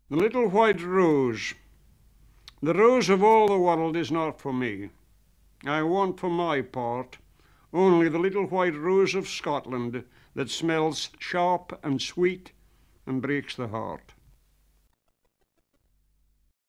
The little white rose. The rose of all the world is not for me. I want for my part only the little white rose of Scotland that smells sharp and sweet and breaks the heart.